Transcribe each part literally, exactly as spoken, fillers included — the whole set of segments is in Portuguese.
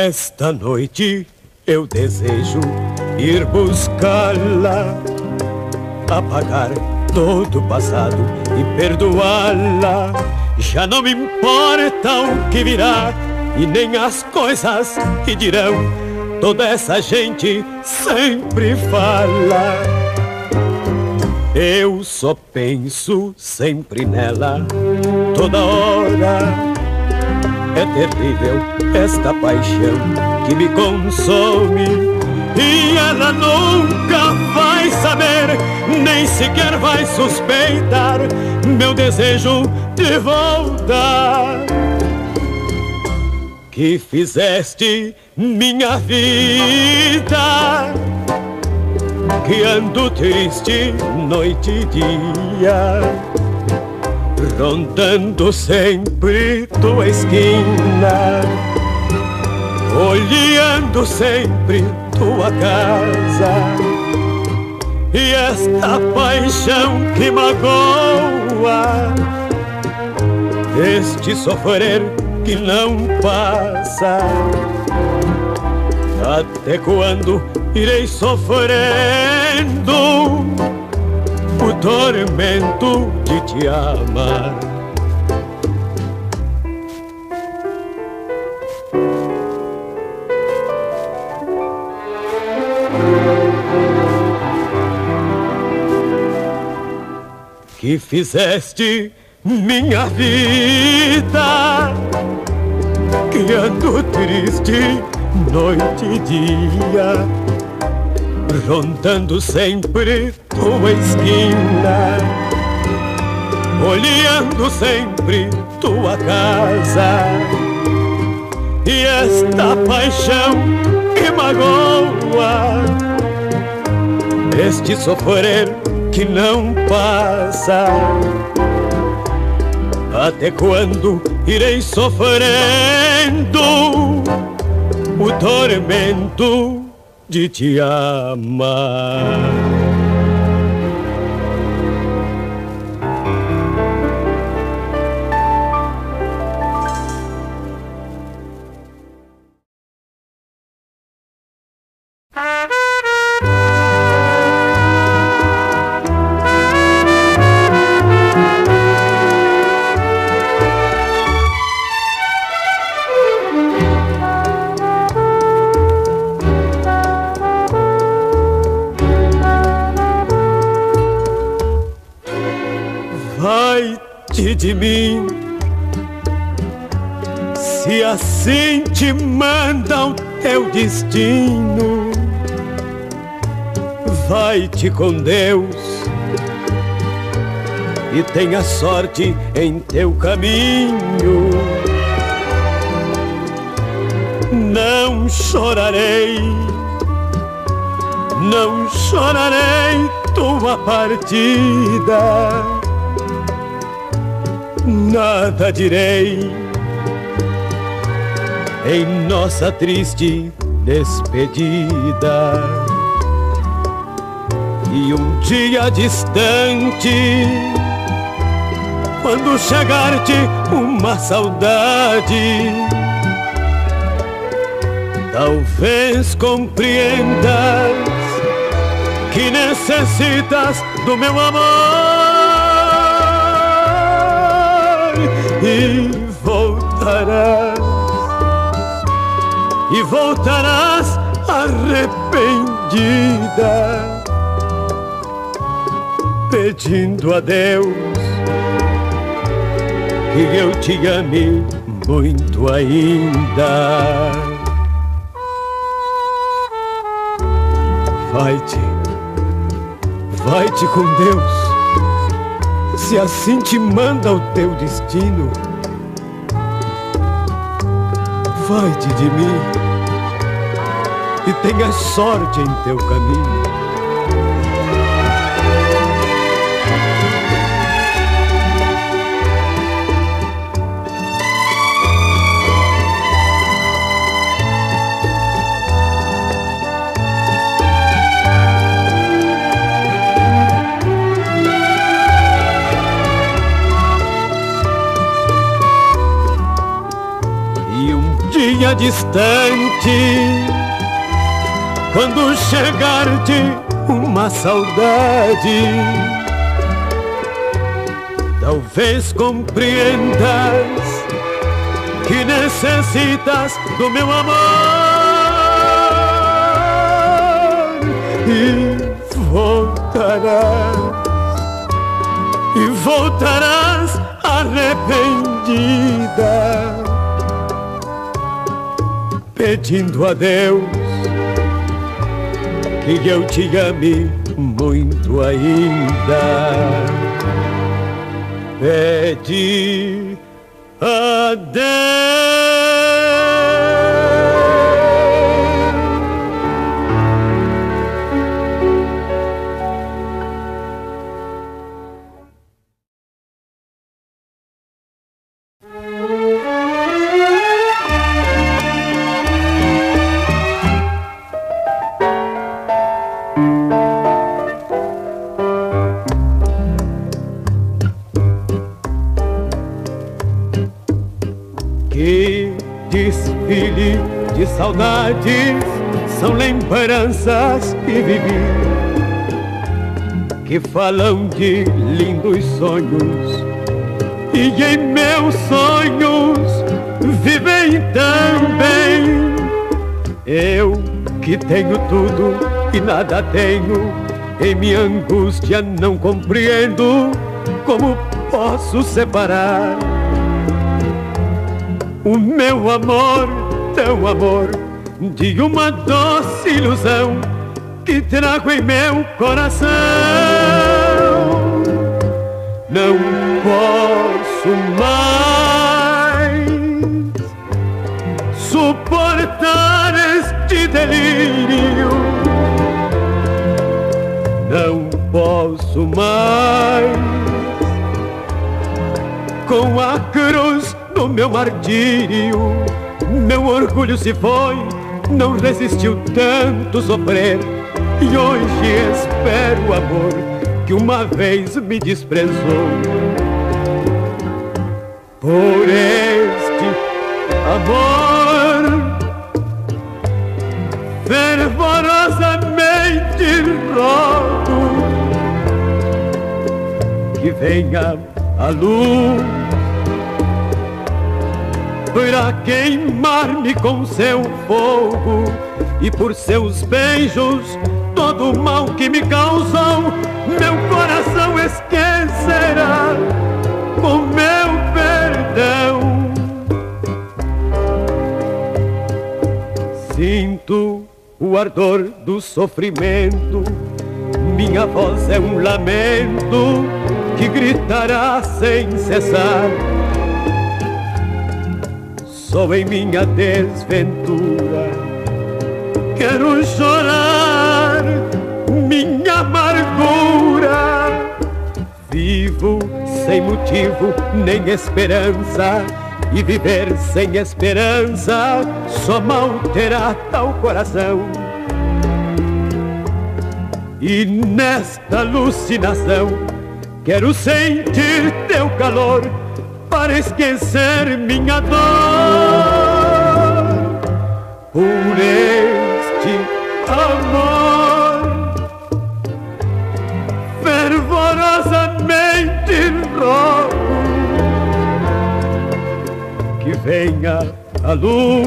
Esta noite eu desejo ir buscá-la, apagar todo o passado e perdoá-la. Já não me importa o que virá e nem as coisas que dirão. Toda essa gente sempre fala. Eu só penso sempre nela, toda hora. É terrível esta paixão que me consome, e ela nunca vai saber, nem sequer vai suspeitar meu desejo de voltar. Que fizeste minha vida, que ando triste noite e dia, rondando sempre tua esquina, olhando sempre tua casa. E esta paixão que magoa, este sofrer que não passa, até quando irei sofrendo o tormento de te amar? Que fizeste minha vida, que ando triste noite e dia, rondando sempre tua esquina, olhando sempre tua casa. E esta paixão que magoa, este sofrer que não passa, até quando irei sofrendo o tormento de te amar? Vai-te de mim, se assim te manda o teu destino. Vai-te com Deus e tenha sorte em teu caminho. Não chorarei, não chorarei tua partida, nada direi em nossa triste despedida. E um dia distante, quando chegar-te uma saudade, talvez compreendas que necessitas do meu amor, e voltarás, e voltarás arrependida, pedindo a Deus que eu te ame muito ainda. Vai-te, vai-te com Deus, se assim te manda o teu destino. Vai-te de mim e tenha sorte em teu caminho. distante, quando chegar-te uma saudade, talvez compreendas que necessitas do meu amor e voltarás, e voltarás arrependida, pedindo a Deus que eu te ame muito ainda. Pede a Deus. Que desfile de saudades são lembranças que vivi, que falam de lindos sonhos, e em meus sonhos vivem também. Eu que tenho tudo e nada tenho, em minha angústia não compreendo como posso separar o meu amor, teu amor, de uma doce ilusão que trago em meu coração. Não posso mais suportar este delírio, não posso mais com a cruz no meu martírio. Meu orgulho se foi, não resistiu tanto sofrer, e hoje espero o amor que uma vez me desprezou. Por este amor fervorosamente rogo que venha a luz para queimar-me com seu fogo, e por seus beijos todo o mal que me causou meu coração esquecerá com meu perdão. Sinto o ardor do sofrimento, minha voz é um lamento que gritará sem cessar. Sou em minha desventura, quero chorar minha amargura. Vivo sem motivo nem esperança, e viver sem esperança só mal terá tal coração. E nesta alucinação quero sentir teu calor para esquecer minha dor. Por este amor fervorosamente rogo que venha a luz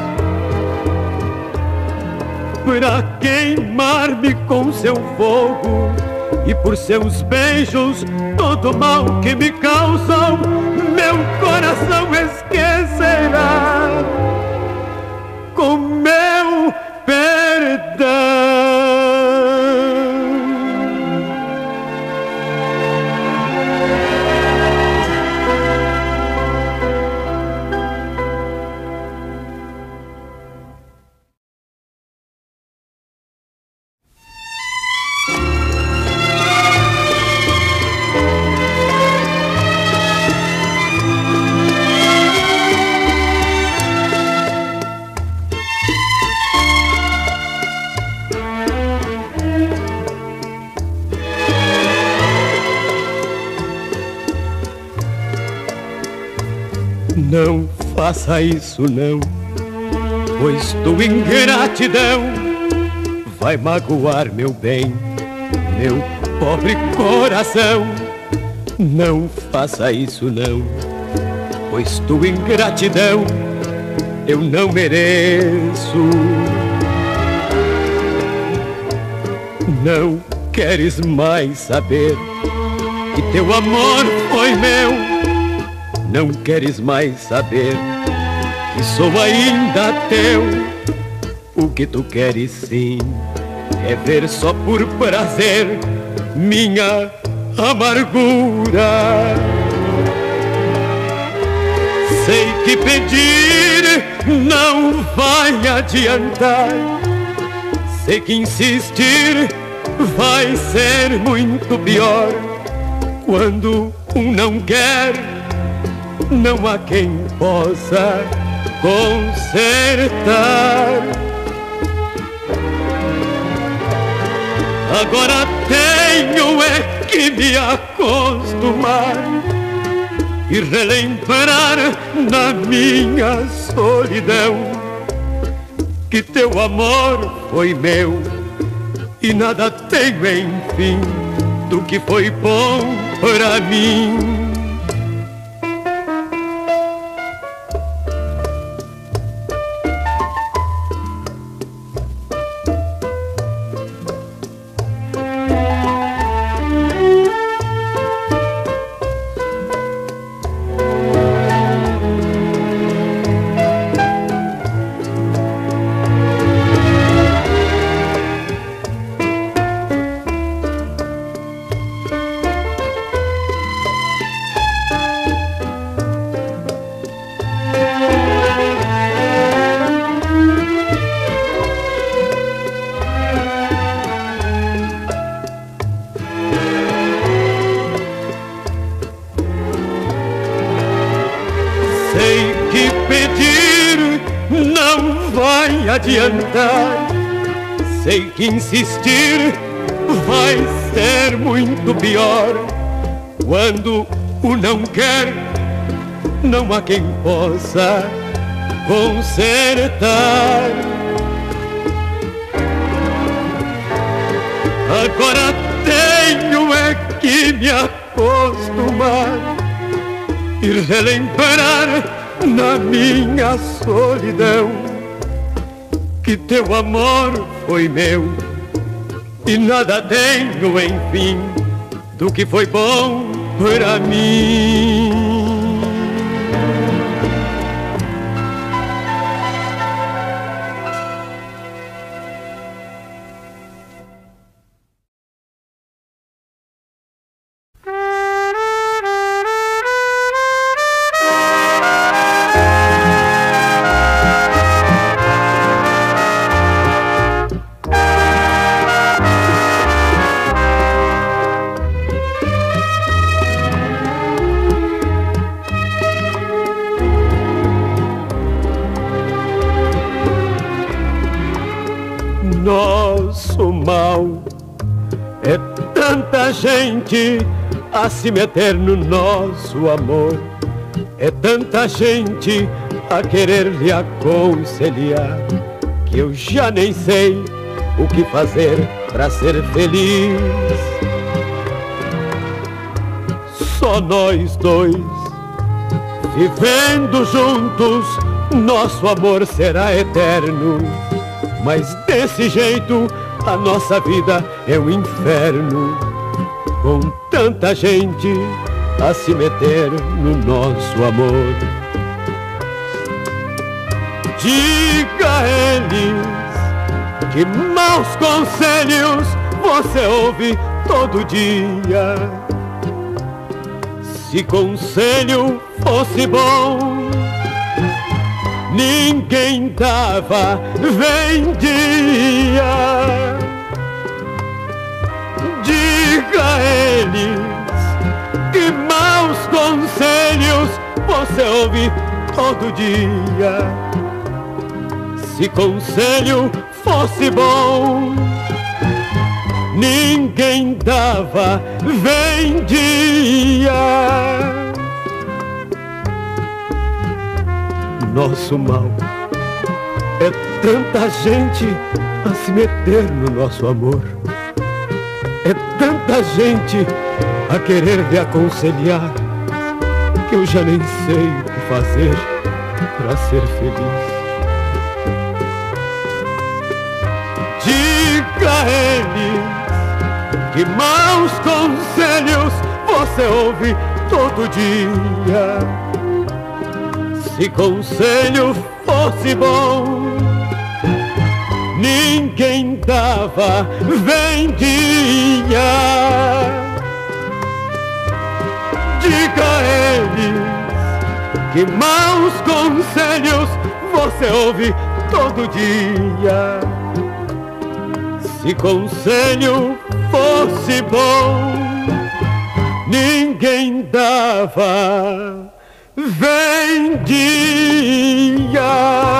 para queimar-me com seu fogo, e por seus beijos todo mal que me causam meu coração esquecerá com meu perdão. Não faça isso não, pois tua ingratidão vai magoar meu bem, meu pobre coração. Não faça isso não, pois tua ingratidão eu não mereço. Não queres mais saber que teu amor foi meu. Não queres mais saber que sou ainda teu. O que tu queres sim é ver só por prazer minha amargura. Sei que pedir não vai adiantar, sei que insistir vai ser muito pior. Quando um não quer, não há quem possa consertar. Agora tenho é que me acostumar e relembrar na minha solidão que teu amor foi meu e nada tenho enfim do que foi bom pra mim. Sei que pedir não vai adiantar, sei que insistir vai ser muito pior. Quando o não quer, não há quem possa consertar. Agora tenho é que me acostumar e relembrar na minha solidão que teu amor foi meu e nada tenho enfim do que foi bom pra mim. Nosso mal é tanta gente a se meter no nosso amor, é tanta gente a querer lhe aconselhar, que eu já nem sei o que fazer pra ser feliz. Só nós dois, vivendo juntos, nosso amor será eterno. Mas desse jeito a nossa vida é um inferno, com tanta gente a se meter no nosso amor. Diga a eles que maus conselhos você ouve todo dia. Se conselho fosse bom, ninguém dava, vendia. Diga a eles que maus conselhos você ouve todo dia. Se conselho fosse bom, ninguém dava, vendia. Nosso mal É tanta gente a se meter no nosso amor. É tanta gente a querer me aconselhar, que eu já nem sei o que fazer para ser feliz. Diga a eles que maus conselhos você ouve todo dia. Se conselho fosse bom, ninguém dava vendia. Diga a eles que maus conselhos você ouve todo dia. Se conselho fosse bom, ninguém dava vendia.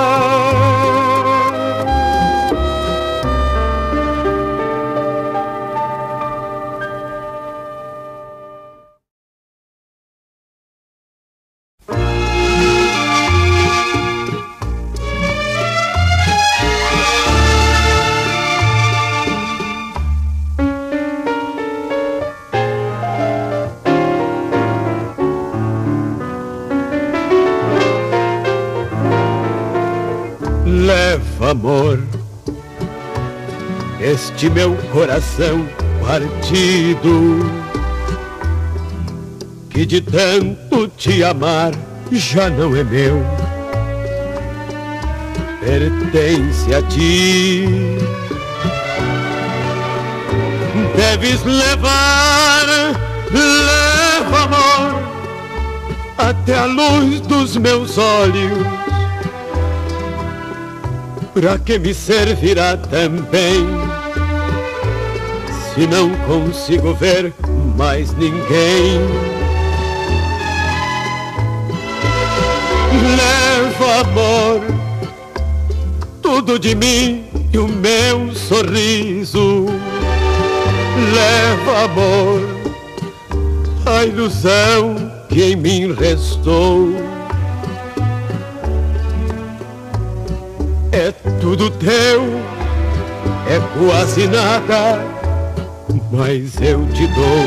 Leva, amor, este meu coração partido, que de tanto te amar já não é meu, pertence a ti. Deves levar, leva, amor, até a luz dos meus olhos. Pra que me servirá também, se não consigo ver mais ninguém? Leva, amor, tudo de mim e o meu sorriso. Leva, amor, a ilusão que em mim restou. É tudo teu, é quase nada, mas eu te dou.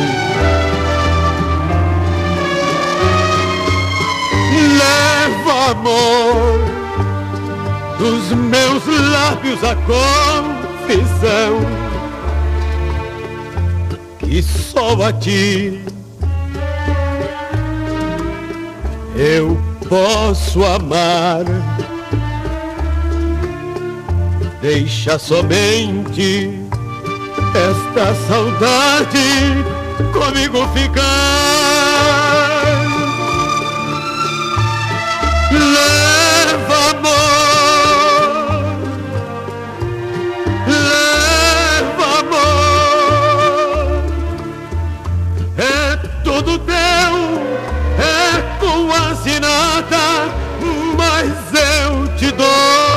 Leva, amor, dos meus lábios a confissão, que só a ti eu posso amar. Deixa somente esta saudade comigo ficar. Leva, amor, leva, amor, é tudo teu, é quase nada, mas eu te dou.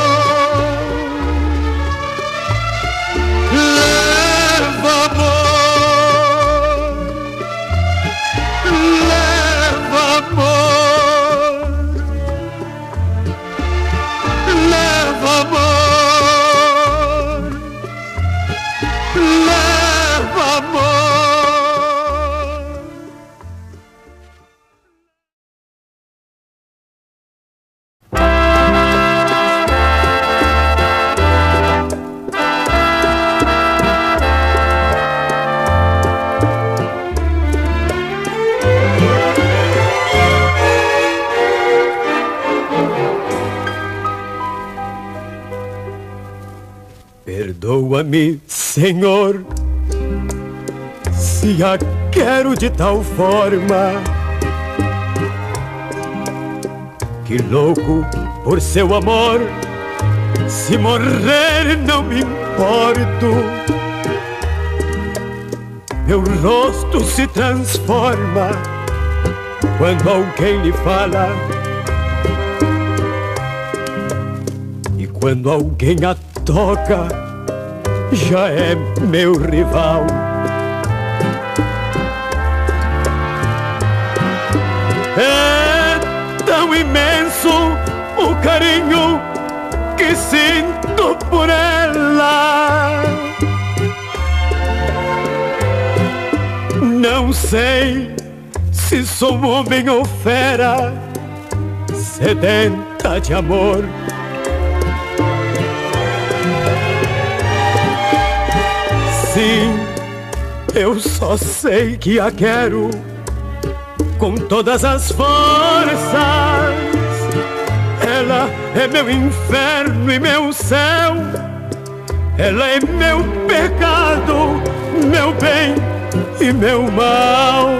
Perdoa-me, Senhor, se a quero de tal forma que louco por seu amor, se morrer não me importo. Meu rosto se transforma quando alguém lhe fala, e quando alguém a toca, já é meu rival. É tão imenso o carinho que sinto por ela. Não sei se sou homem ou fera, sedenta de amor. Sim, eu só sei que a quero com todas as forças. Ela é meu inferno e meu céu. Ela é meu pecado, meu bem e meu mal.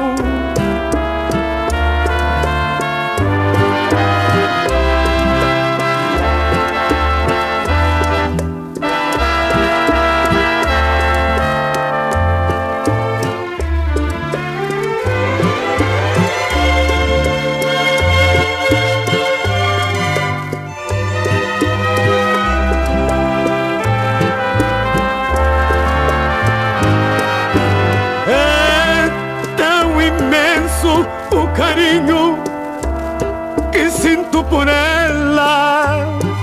O carinho que sinto por ela.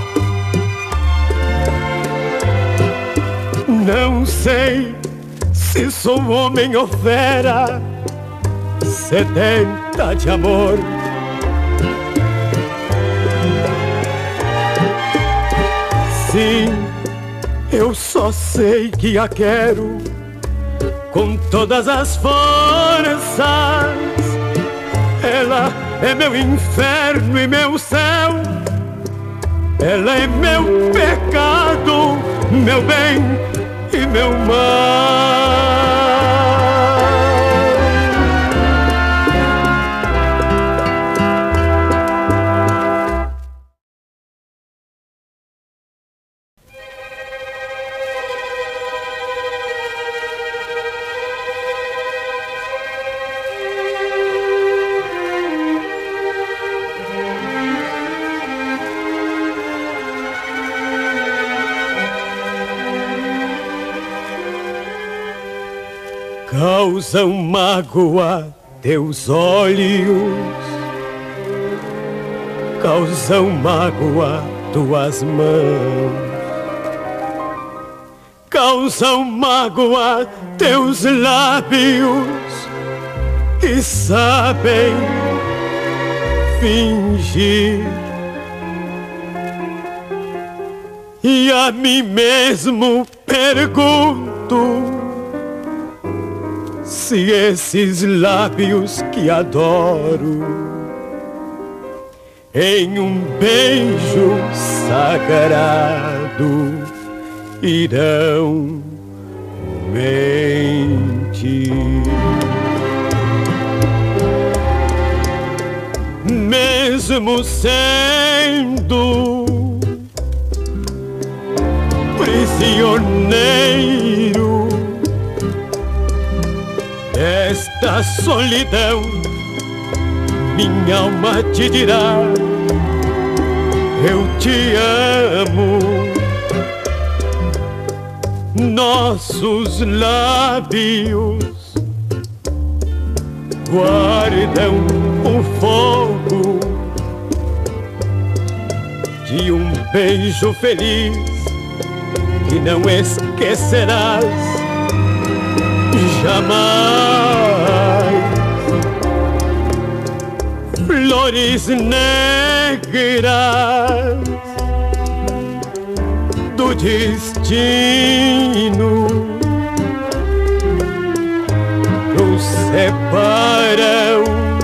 Não sei se sou homem ou fera, sedenta de amor. Sim, eu só sei que a quero com todas as forças. Ela é meu inferno e meu céu. Ela é meu pecado, meu bem e meu mal. Causam mágoa teus olhos, causam mágoa tuas mãos, causam mágoa teus lábios que sabem fingir. E a mim mesmo pergunto se esses lábios que adoro em um beijo sagrado irão mentir. Mesmo sendo prisioneiro desta solidão, minha alma te dirá: eu te amo. Nossos lábios guardam o fogo de um beijo feliz que não esquecerás jamais. Flores negras do destino nos separam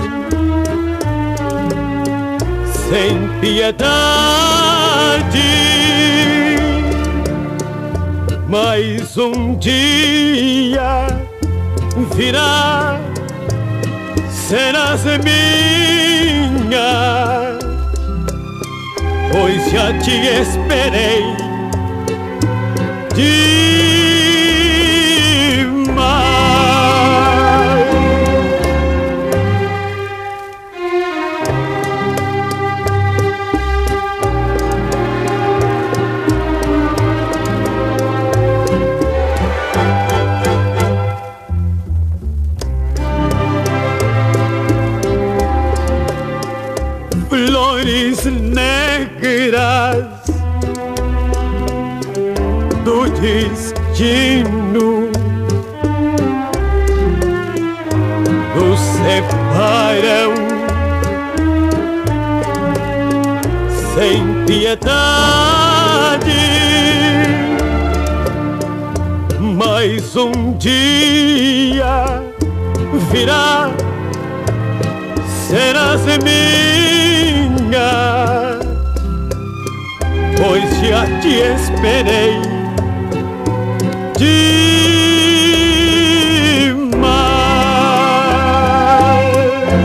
sem piedade. Mas um dia virá, serás minha, pois já te esperei demais. Flores negras destino nos separam sem piedade. Mas um dia virá, serás minha, pois já te esperei demais.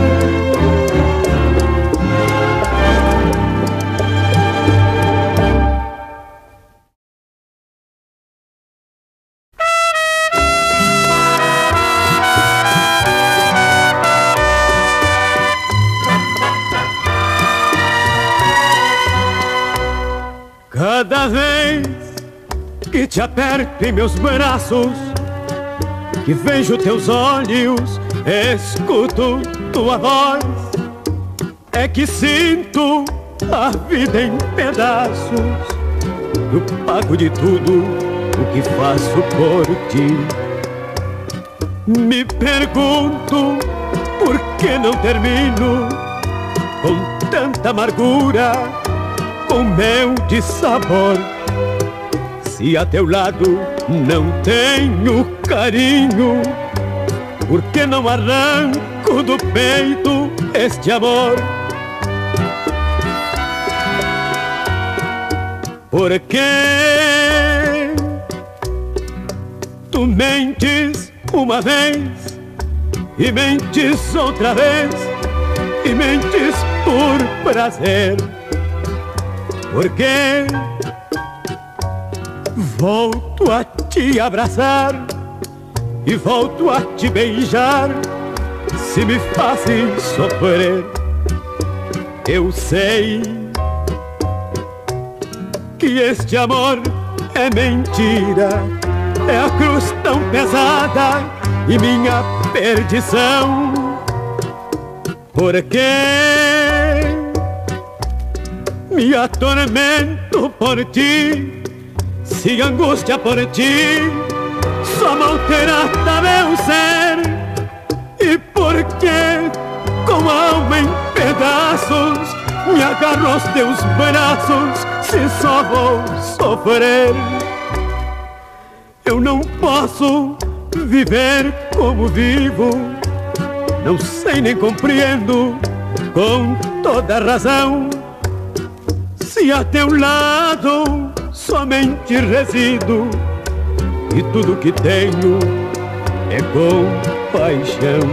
Cada vez que te aperto em meus braços, que vejo teus olhos, escuto tua voz, é que sinto a vida em pedaços. Eu pago de tudo o que faço por ti. Me pergunto por que não termino com tanta amargura o meu dissabor. Se a teu lado não tenho carinho, por que não arranco do peito este amor? Por que tu mentes uma vez e mentes outra vez e mentes por prazer? Porque volto a te abraçar e volto a te beijar, se me fazem sofrer. Eu sei que este amor é mentira, é a cruz tão pesada e minha perdição. Porque me atormento por ti, se angústia por ti só maltrata meu ser. E porque com a alma em pedaços me agarro aos teus braços, se só vou sofrer. Eu não posso viver como vivo, não sei nem compreendo com toda razão, se a teu lado somente resido e tudo que tenho é compaixão.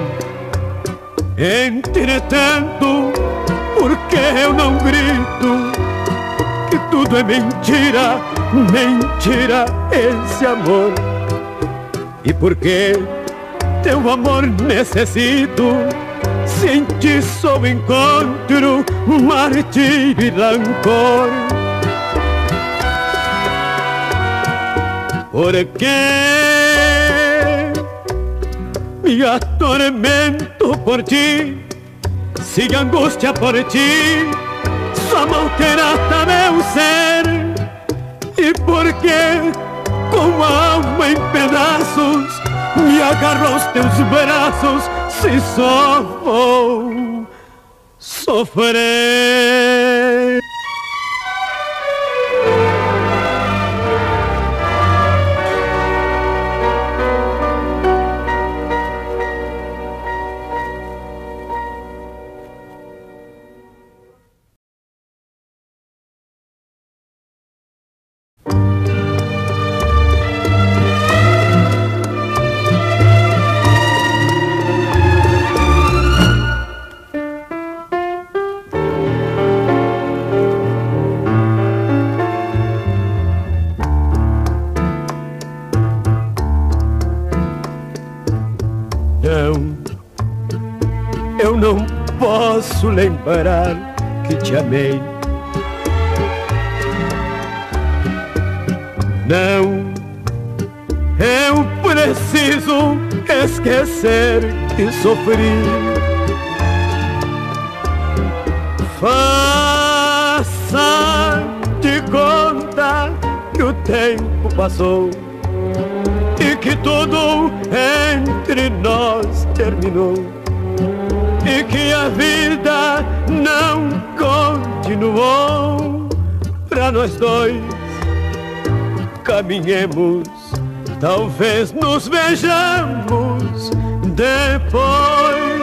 Entretanto, por que eu não grito que tudo é mentira, mentira esse amor? E por que teu amor necessito, se em ti só encontro martírio e rancor? Por que me atormento por ti, se angústia por ti só maltrata meu ser? E por que com a alma em pedaços me agarro aos teus braços, se só vou sofrer? Não, eu não posso lembrar que te amei. Não, eu preciso esquecer que sofri. Faça de conta que o tempo passou que tudo entre nós terminou e que a vida não continuou. Pra nós dois caminhemos, talvez nos vejamos depois.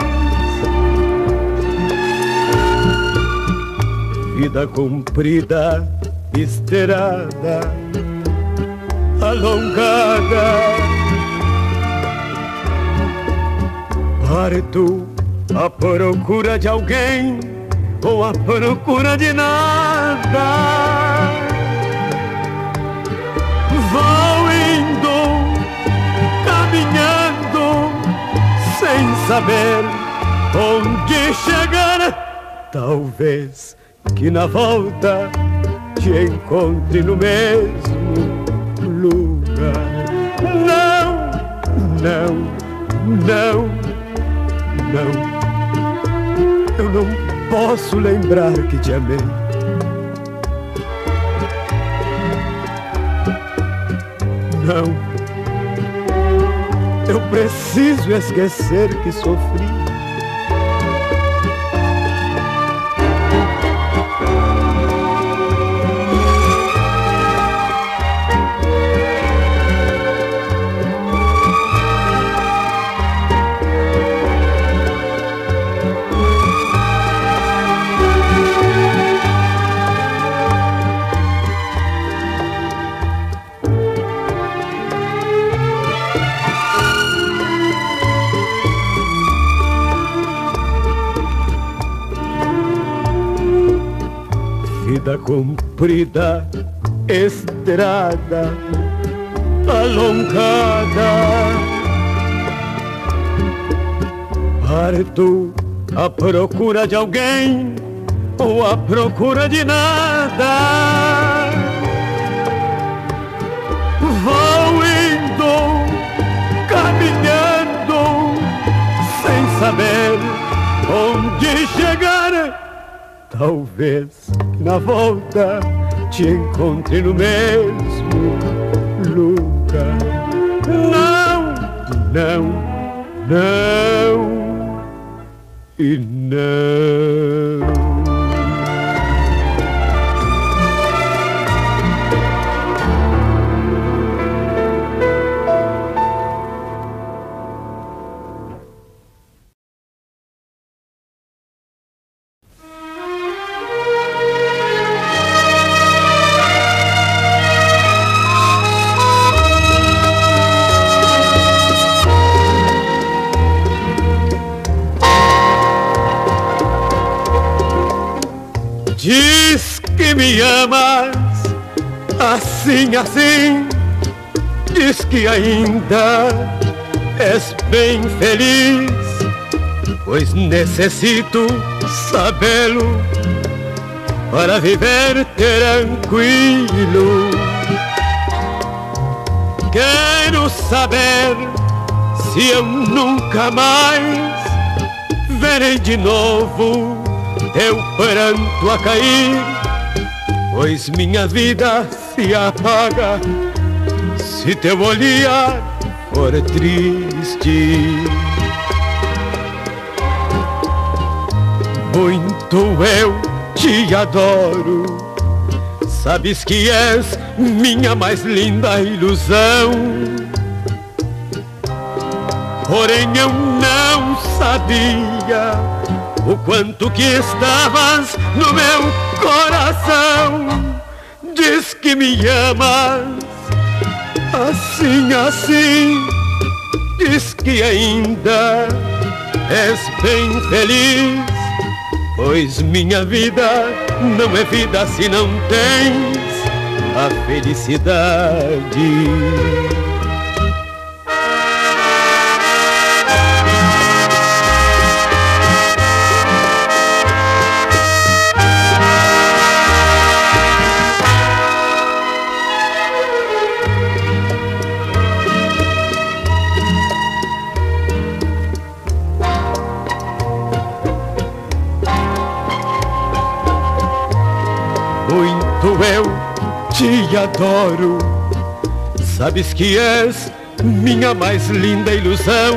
Vida comprida, estrada alongada, parto à procura de alguém ou à procura de nada. Vou indo, caminhando, sem saber onde chegar. Talvez que na volta te encontre no mesmo lugar. Não, não, não, não. Eu não posso lembrar que te amei. Não, eu preciso esquecer que sofri. Vida comprida, estrada alongada, parto à procura de alguém ou à procura de nada. Vou indo, caminhando, sem saber onde chegar. Talvez na volta te encontre no mesmo lugar. Não, não, não e não. Diz que me amas assim, assim. Diz que ainda és bem feliz, pois necessito sabê-lo para viver tranquilo. Quero saber se eu nunca mais verei de novo teu pranto a cair, pois minha vida se apaga se teu olhar for triste. Muito eu te adoro, sabes que és minha mais linda ilusão. Porém eu não sabia o quanto que estavas no meu coração. Diz que me amas assim, assim. Diz que ainda és bem feliz, pois minha vida não é vida se não tens a felicidade. Muito eu te adoro, sabes que és minha mais linda ilusão.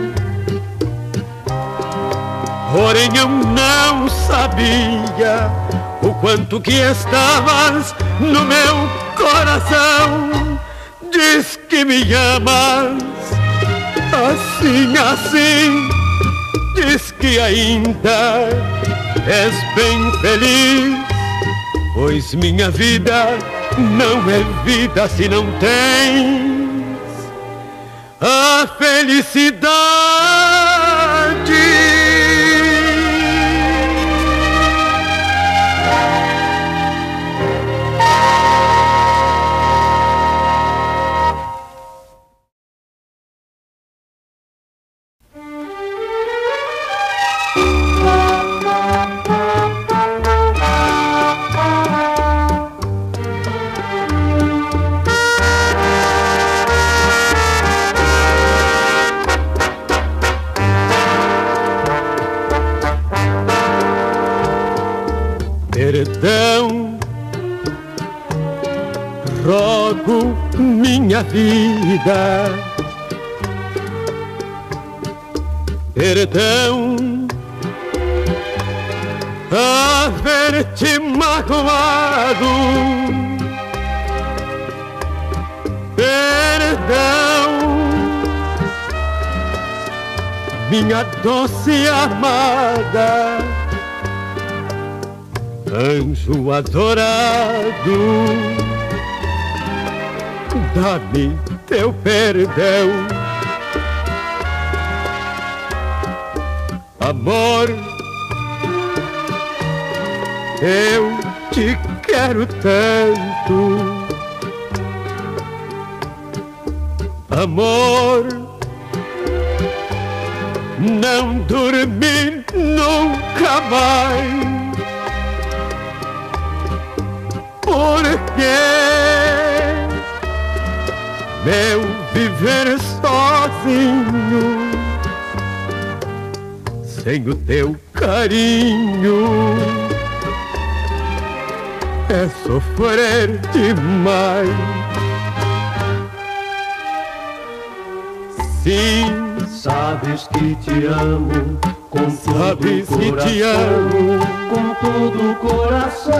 Porém eu não sabia o quanto que estavas no meu coração. Diz que me amas, assim, assim. Diz que ainda és bem feliz, pois minha vida não é vida se não tens a felicidade. Perdão, rogo minha vida. Perdão, haver-te magoado. Perdão, minha doce amada. Anjo adorado, dá-me teu perdão. Amor, eu te quero tanto. Amor, não dormi nunca mais. Porque meu viver sozinho, sem o teu carinho, é sofrer demais. Sim, sabes que te amo, com sabes todo que coração, te amo, com todo o coração.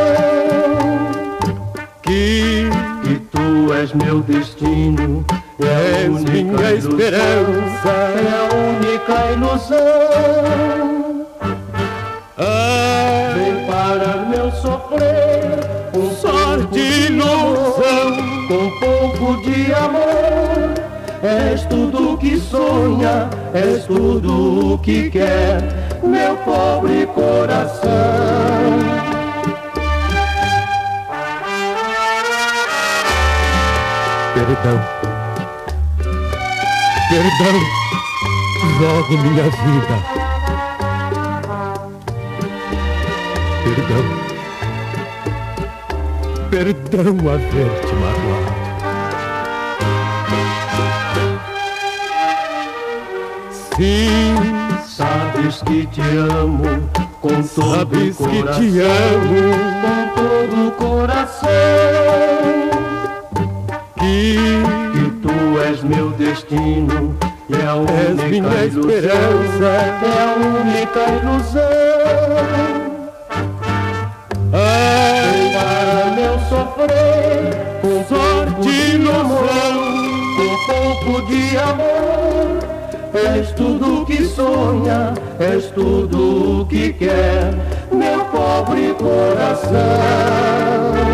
que, que tu és meu destino, é a és minha ilusão, esperança, é a única ilusão. ah, Vem para meu sofrer, com sorte e pouco de ilusão. amor, com pouco de amor. És tudo que sonha, és tudo que quer, meu pobre coração. Perdão, perdão, rogo minha vida. Perdão, perdão haver-te magoado. Sim, sabes que te amo, com todo sabes o que coração, te amo, com todo o coração. que, que tu és meu destino, é a és única minha ilusão, esperança, é a única ilusão. ah, Para meu sofrer, com sorte e de ilusão. amor, com pouco de amor. És tudo que sonha, és tudo que quer, meu pobre coração.